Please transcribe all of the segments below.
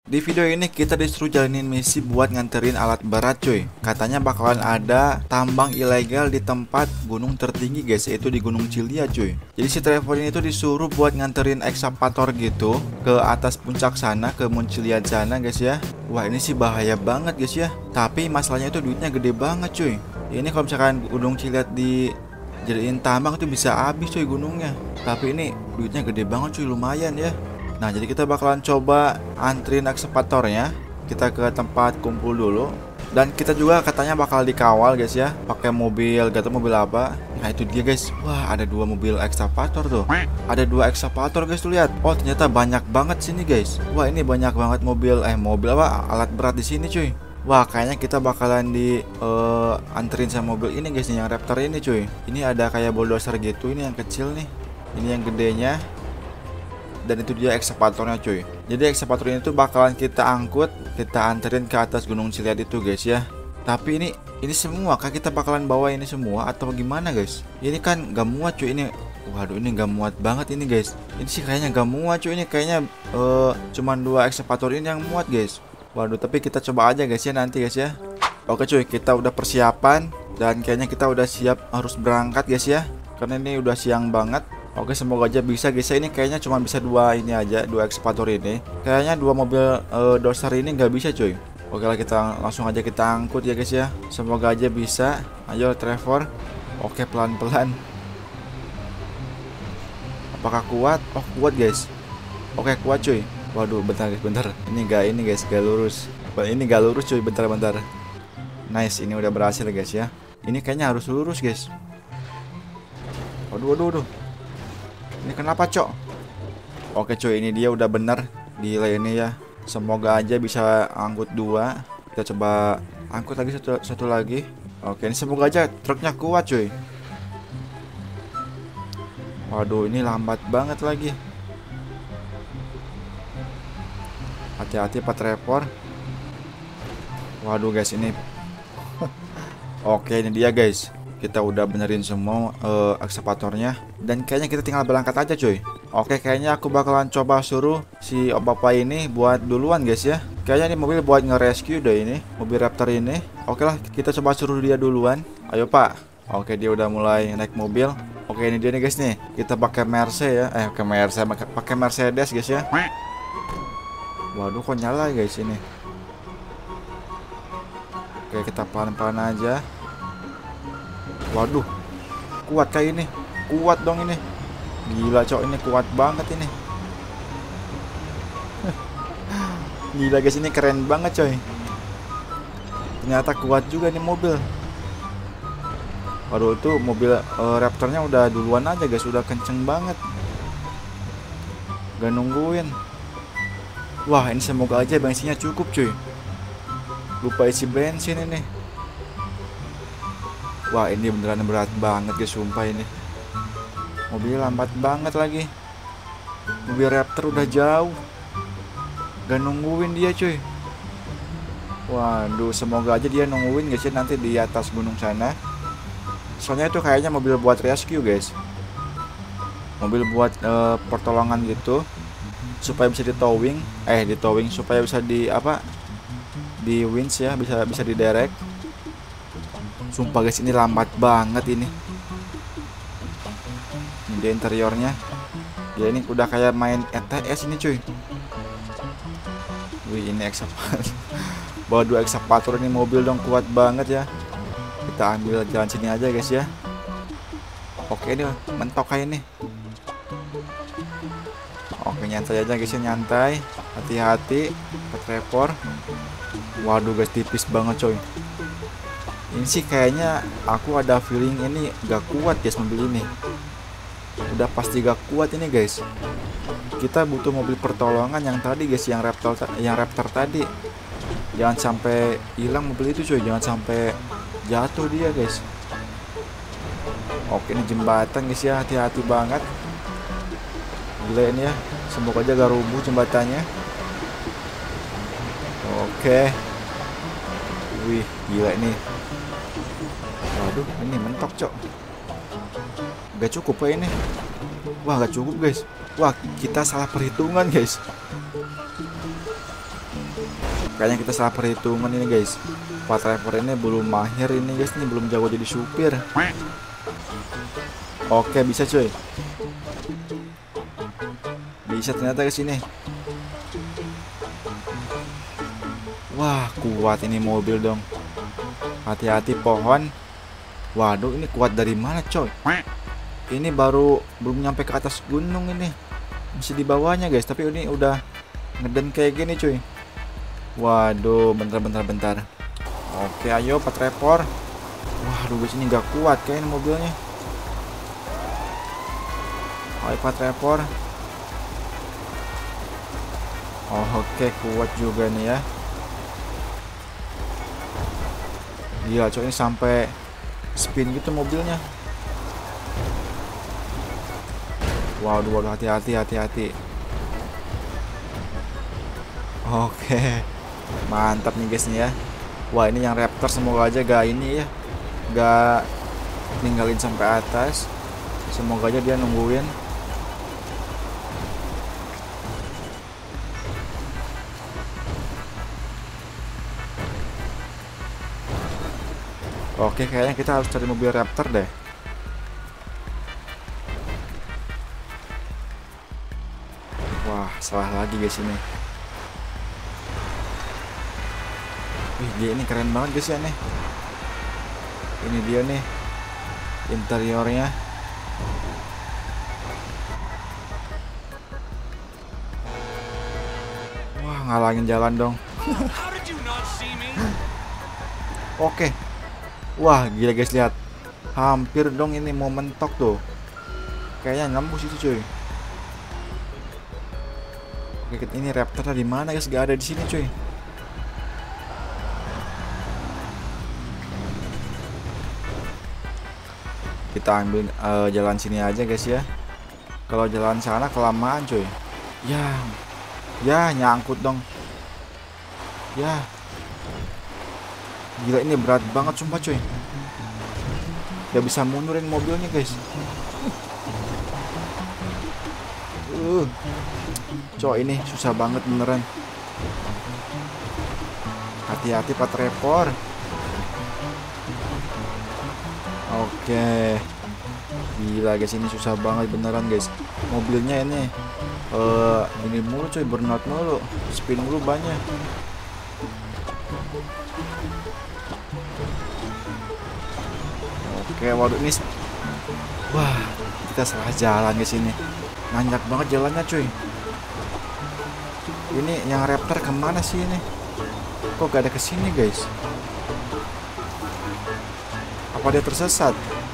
Di video ini kita disuruh jalanin misi buat nganterin alat berat cuy. Katanya bakalan ada tambang ilegal di tempat gunung tertinggi guys, yaitu di Gunung Cilia cuy. Jadi si Trevor ini tuh disuruh buat nganterin ekskavator gitu ke atas puncak sana, ke Muncilia sana guys ya. Wah ini sih bahaya banget guys ya. Tapi masalahnya itu duitnya gede banget cuy. Ini kalau misalkan Gunung Cilia dijadiin tambang itu bisa habis cuy gunungnya. Tapi ini duitnya gede banget cuy, lumayan ya. Nah jadi kita bakalan coba antrin ekskavatornya. Kita ke tempat kumpul dulu. Dan kita juga katanya bakal dikawal guys ya, pakai mobil, gak tau mobil apa. Nah itu dia guys. Wah ada 2 mobil ekskavator tuh. Ada 2 ekskavator guys tuh lihat. Oh ternyata banyak banget sini guys. Wah ini banyak banget mobil apa alat berat di sini cuy. Wah kayaknya kita bakalan antrin sama mobil ini guys nih, yang Raptor ini cuy. Ini ada kayak bulldozer gitu, ini yang kecil nih. Ini yang gedenya. Dan itu dia ekskavatornya cuy. Jadi ekskavator ini tuh bakalan kita angkut, kita anterin ke atas Gunung Ciliat itu guys ya. Tapi ini semua kah kita bakalan bawa ini semua atau gimana guys? Ini kan gak muat cuy ini. Waduh ini gak muat banget ini guys. Ini sih kayaknya gak muat cuy, ini kayaknya cuman 2 ekskavator ini yang muat guys. Waduh tapi kita coba aja guys ya nanti guys ya. Oke cuy, kita udah persiapan dan kayaknya kita udah siap harus berangkat guys ya. Karena ini udah siang banget. Oke semoga aja bisa guys. Ini kayaknya cuma bisa 2 ini aja, 2 ekskavator ini. Kayaknya 2 mobil doser ini nggak bisa cuy. Oke lah kita langsung aja kita angkut ya guys ya. Semoga aja bisa. Ayo Trevor. Oke pelan-pelan. Apakah kuat? Oh kuat guys. Oke kuat cuy. Waduh bentar guys bentar. Ini guys gak lurus. Ini gak lurus cuy, bentar-bentar. Nice, ini udah berhasil guys ya. Ini kayaknya harus lurus guys. Waduh. Ini kenapa cok? Oke cuy, ini dia udah bener di ini ya. Semoga aja bisa angkut 2. Kita coba angkut lagi satu lagi. Oke ini semoga aja truknya kuat cuy. Waduh ini lambat banget lagi. Hati-hati Pak Trevor. Waduh guys ini. Oke ini dia guys. Kita udah benerin semua ekskavatornya. Dan kayaknya kita tinggal berangkat aja cuy. Oke kayaknya aku bakalan coba suruh si Om Papa ini buat duluan guys ya. Kayaknya ini mobil buat nge-rescue deh ini, mobil Raptor ini. Oke lah kita coba suruh dia duluan. Ayo Pak. Oke dia udah mulai naik mobil. Oke ini dia nih guys nih. Kita pakai Mercedes ya. Pakai Mercedes guys ya. Waduh kok nyala guys ini. Oke kita pelan-pelan aja. Waduh, kuat kayak ini, kuat dong ini. Gila cok, ini kuat banget ini. Gila guys, ini keren banget coy. Ternyata kuat juga nih mobil. Waduh itu mobil Raptornya udah duluan aja guys, udah kenceng banget. Gak nungguin. Wah ini semoga aja bensinnya cukup cuy. Lupa isi bensin ini. Wah ini beneran berat banget guys, sumpah ini. Mobil lambat banget lagi. Mobil Raptor udah jauh. Gak nungguin dia cuy. Waduh semoga aja dia nungguin guys ya nanti di atas gunung sana. Soalnya itu kayaknya mobil buat rescue guys. Mobil buat pertolongan gitu. Supaya bisa ditowing. Supaya bisa di winch ya, bisa diderek. Sumpah guys ini lambat banget ini. Ini di interiornya. Ya ini udah kayak main ETS ini cuy. Wih ini ekskavator. Bawa 2 ekskavator ini mobil dong, kuat banget ya. Kita ambil jalan sini aja guys ya. Oke ini mentok kayak ini. Oke nyantai aja guys ya, nyantai. Hati-hati Pak Trevor. Waduh guys tipis banget coy. Ini sih kayaknya aku ada feeling ini gak kuat guys mobil ini. Udah pasti gak kuat ini guys. Kita butuh mobil pertolongan yang tadi guys, yang Raptor tadi. Jangan sampai hilang mobil itu cuy, jangan sampai jatuh dia guys. Oke ini jembatan guys ya, hati-hati banget. Gila ini ya, semoga aja gak rubuh jembatannya. Oke. Wih gila ini. Waduh ini mentok cok. Gak cukup ya ini. Wah gak cukup guys. Wah kita salah perhitungan guys. Kayaknya kita salah perhitungan ini guys. Pak driver ini belum mahir ini guys, ini belum jago jadi supir. Oke, bisa cuy. Bisa ternyata ke sini. Wah, kuat ini mobil dong. Hati-hati pohon. Waduh, ini kuat dari mana coy? Ini baru belum nyampe ke atas gunung ini. Masih di bawahnya guys, tapi ini udah ngeden kayak gini cuy. Waduh, bentar. Oke, ayo Pak Trevor. Waduh guys, ini nggak kuat kayaknya mobilnya. Ayo Pak Trevor. Oh, oke, kuat juga nih ya. Iya coy, ini sampai spin gitu mobilnya. Waduh, hati-hati. Oke, mantap nih guys nih ya. Wah, ini yang Raptor semoga aja gak ini ya, gak ninggalin sampai atas. Semoga aja dia nungguin. Oke, kayaknya kita harus cari mobil Raptor deh. Wah, salah lagi guys ini. Wih, dia ini keren banget guys ya nih. Ini dia nih interiornya. Wah, ngalangin jalan dong. Oke. Wah, gila guys, lihat. Hampir dong ini mau mentok tuh. Kayaknya nembus itu cuy. Oke, ini Raptor di mana guys? Gak ada di sini cuy. Kita ambil jalan sini aja guys ya. Kalau jalan sana kelamaan cuy. Ya nyangkut dong. Ya. Gila, ini berat banget sumpah cuy. Gak bisa mundurin mobilnya guys. Coy, ini susah banget beneran. Hati-hati Pak Trevor. Oke. Gila guys, ini susah banget beneran guys. Mobilnya ini mulu coy, burnout mulu, spin mulu banyak. Oke, waduh ini. Wah, kita salah jalan guys ini. Nanjak banget jalannya cuy. Ini yang Raptor kemana sih ini? Kok gak ada kesini guys? Apa dia tersesat?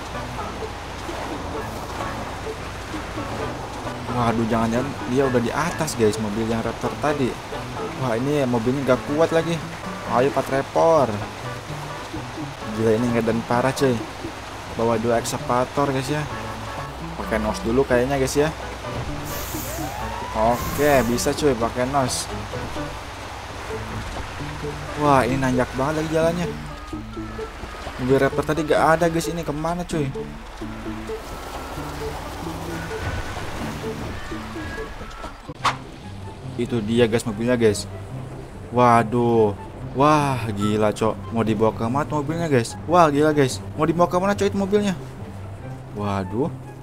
Waduh, jangan-jangan dia udah di atas guys, mobil yang Raptor tadi. Wah, ini mobilnya gak kuat lagi. Ayo Pak Trevor. Gila, ini ngedan parah cuy. Bawa 2 ekskavator guys ya. Pakai nos dulu kayaknya guys ya. Oke, bisa cuy pakai nos. Wah, ini nanjak banget lagi jalannya. Mobil Raptor tadi gak ada guys, ini kemana cuy? Itu dia guys mobilnya guys. Waduh. Wah, gila cok. Mau dibawa ke mana mobilnya guys? Wah, gila guys. Mau dibawa ke mana cok itu mobilnya? Waduh.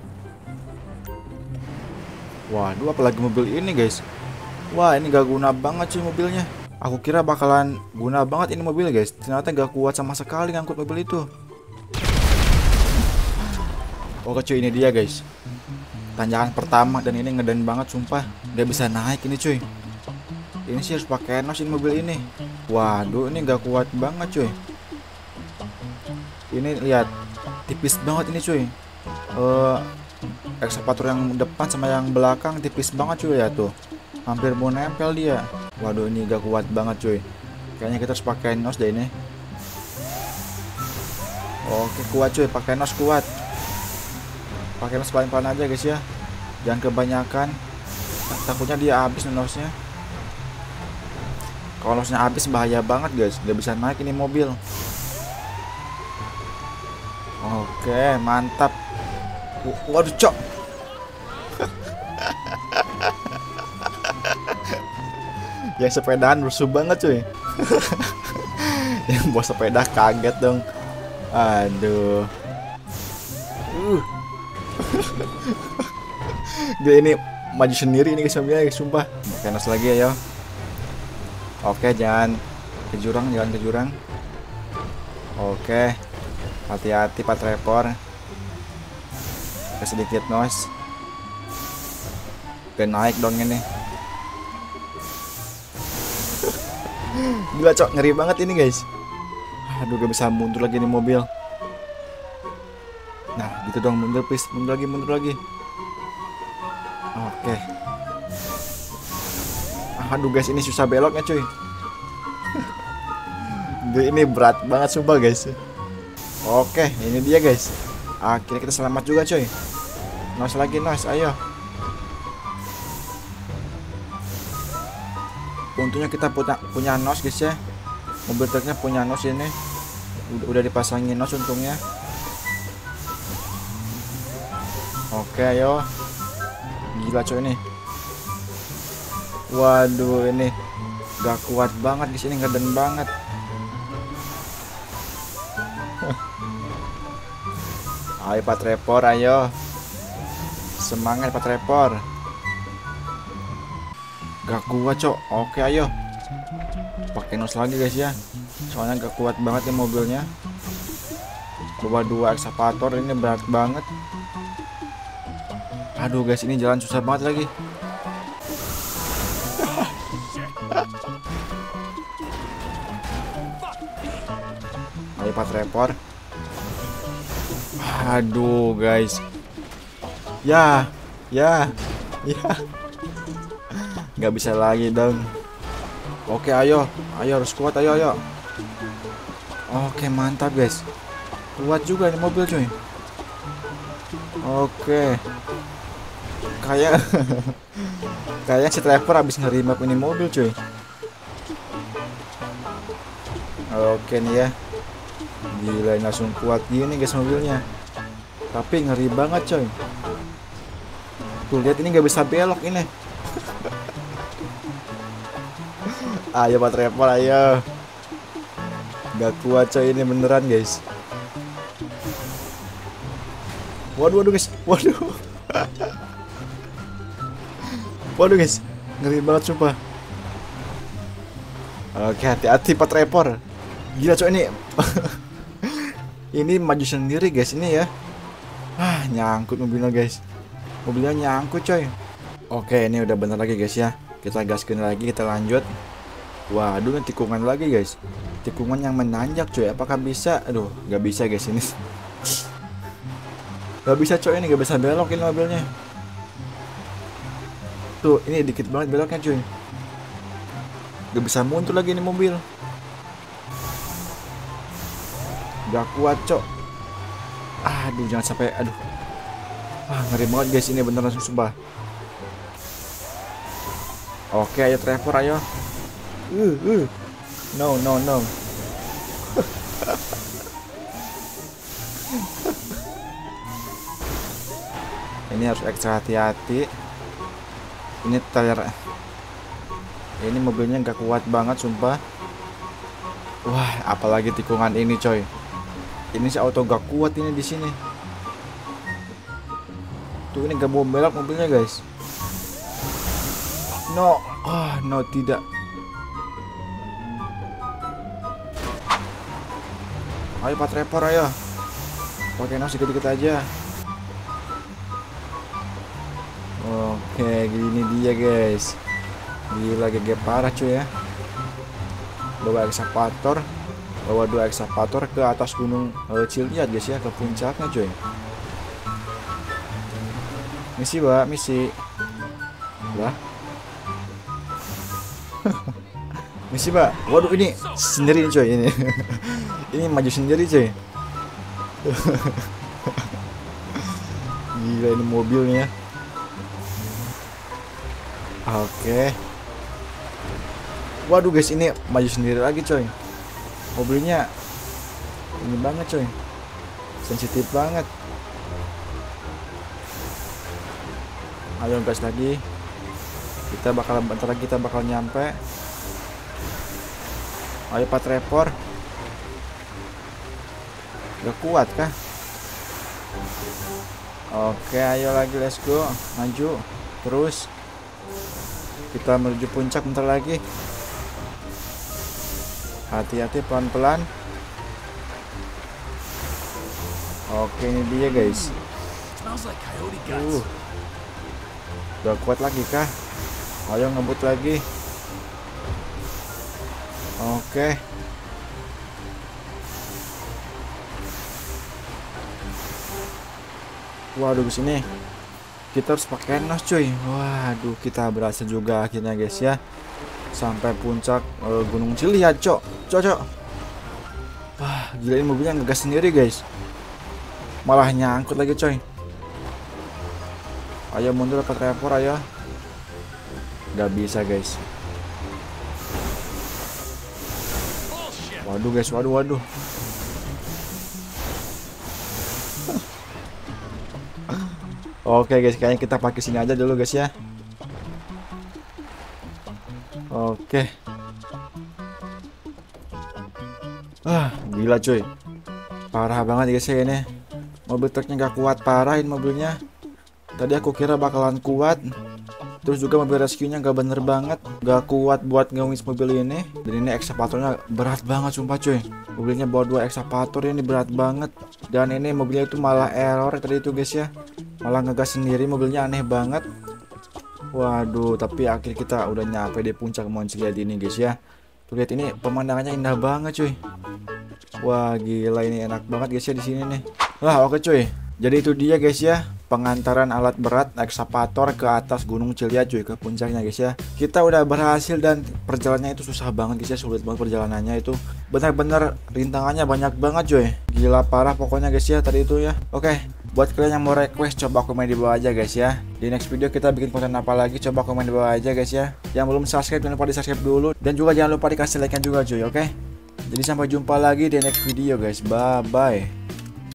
Waduh, apalagi mobil ini guys. Wah, ini gak guna banget cuy mobilnya. Aku kira bakalan guna banget ini mobil guys. Ternyata gak kuat sama sekali ngangkut mobil itu. Oke cuy, ini dia guys. Tanjakan pertama dan ini ngeden banget sumpah. Gak bisa naik ini cuy. Ini sih harus pakai nos ini mobil ini. Waduh, ini gak kuat banget cuy. Ini lihat, tipis banget ini cuy. Ekskavator yang depan sama yang belakang tipis banget cuy ya tuh. Hampir mau nempel dia. Waduh, ini gak kuat banget cuy. Kayaknya kita harus pakai nos deh ini. Oke, kuat cuy, pakai nos kuat. Pakai nos pelan-pelan aja guys ya. Jangan kebanyakan. Takutnya dia habis nosnya. Kalau nosnya habis bahaya banget guys. Gak bisa naik ini mobil. Oke, mantap. Waduh cok. Yang sepedaan rusuh banget cuy. Yang bawa sepeda kaget dong. Aduh. Dia ini maju sendiri ini guys, sumpah. Kenos lagi ya. Oke, jangan ke jurang, jangan ke jurang. Oke. Hati-hati Pak Trevor. Sedikit nos. Oke, naik dong ini. Gila cok, ngeri banget ini guys. Aduh, gak bisa mundur lagi nih mobil. Nah gitu dong, mundur please, mundur lagi. Oke. Aduh guys, ini susah beloknya cuy. Ini berat banget sumpah guys. Oke, ini dia guys. Akhirnya kita selamat juga cuy. Nos lagi, nos, ayo. Untungnya kita punya nos guys ya. Mobil truknya punya nos ini. Udah dipasangin nos untungnya. Oke, ayo. Gila coy ini. Waduh, ini gak kuat banget di sini, ngeden banget. Ayo Pak Trevor, ayo. Semangat Pak Trevor. Gak kuat cok. Oke, ayo. Pakai nos lagi guys ya. Soalnya gak kuat banget ya mobilnya. Bawa 2 ekskavator ini berat banget. Aduh guys, ini jalan susah banget lagi. Ayo Pak Trevor. Aduh guys. Ya. Nggak bisa lagi dong. Oke, ayo harus kuat, ayo. Oke, mantap guys. Kuat juga ini mobil cuy. Oke. Kayak si Trevor habis ngerimap ini mobil cuy. Oke nih ya. Gila, langsung kuat gini guys mobilnya. Tapi ngeri banget coy. Tuh lihat, ini nggak bisa belok ini. Ayo Pak Trevor, ayo. Gak kuat coy ini beneran guys. Waduh guys, waduh. Waduh guys, ngeri banget sumpah. Oke, hati-hati Pak Trevor. Gila coy ini. Ini maju sendiri guys ini ya. Nyangkut mobilnya guys. Mobilnya nyangkut coy. Oke, ini udah bener lagi guys ya. Kita gaskin lagi, kita lanjut. Waduh, tikungan lagi guys. Tikungan yang menanjak coy. Apakah bisa? Aduh, gak bisa guys ini. Gak bisa coy, ini gak bisa belok ini mobilnya. Tuh, ini dikit banget beloknya cuy. Gak bisa mundur lagi ini mobil. Gak kuat cok. Aduh, jangan sampai. Aduh, ngeri banget guys ini beneran sumpah. Oke, ayo Trevor, ayo. No. Ini harus ekstra hati-hati. Ini ini mobilnya nggak kuat banget sumpah. Wah, apalagi tikungan ini coy. Ini si auto gak kuat ini di sini. Tuh, ini gak mau belok mobilnya guys. No, no, tidak. Ayo Pak Trevor, ayo. Pakai nos dikit-dikit aja. Oke, gini dia guys. Gila, GG parah cuy ya. Bawa ekskavator, bawa 2 ekskavator ke atas gunung Ciliat guys ya, ke puncaknya cuy. Misi Pak, misi. Lah. Misi Pak. Waduh, ini sendiri coy ini. Ini maju sendiri coy. Gila ini mobilnya. Oke. Waduh guys, ini maju sendiri lagi coy. Mobilnya ini banget coy. Sensitif banget. Ayo gas lagi. Bentar lagi kita bakal nyampe. Ayo Pak Trevor. Gak kuat kah? Oke, ayo lagi, let's go. Maju terus. Kita menuju puncak bentar lagi. Hati-hati, pelan-pelan. Oke, ini dia guys. Udah kuat lagi kah? Ayo ngebut lagi. Oke. Waduh, sini kita harus pakai nos cuy. Waduh, kita berhasil juga akhirnya guys ya, sampai puncak Gunung Ciliat cok. Wah, gila, ini mobilnya ngegas sendiri guys, malah nyangkut lagi coy. Ayo mundur ke Trevor, ayo. Gak bisa guys. Waduh guys, waduh. Oke guys, kayaknya kita pakai sini aja dulu guys ya. Oke. Gila cuy, parah banget guys ya ini. Mobil truknya gak kuat, parahin mobilnya. Tadi aku kira bakalan kuat. Terus juga mobil rescue-nya gak bener banget, gak kuat buat ngewis mobil ini. Dan ini ekskavatornya berat banget sumpah cuy. Mobilnya bawa 2 ekskavator, ini berat banget. Dan ini mobilnya itu malah error tadi itu guys ya, malah ngegas sendiri, mobilnya aneh banget. Waduh, tapi akhir kita udah nyampe di puncak Mount Chiliad ini guys ya. Tuh lihat, ini pemandangannya indah banget cuy. Wah gila, ini enak banget guys ya di sini nih. Wah oke cuy, jadi itu dia guys ya, pengantaran alat berat ekskavator ke atas Gunung Ciliad cuy, ke puncaknya guys ya. Kita udah berhasil dan perjalanannya itu susah banget guys ya, sulit banget perjalanannya itu. Benar-benar rintangannya banyak banget cuy. Gila parah pokoknya guys ya tadi itu ya. Oke, buat kalian yang mau request coba komen di bawah aja guys ya. Di next video kita bikin konten apa lagi, coba komen di bawah aja guys ya. Yang belum subscribe jangan lupa di subscribe dulu, dan juga jangan lupa dikasih like-nya juga cuy, oke? Jadi sampai jumpa lagi di next video guys. Bye bye.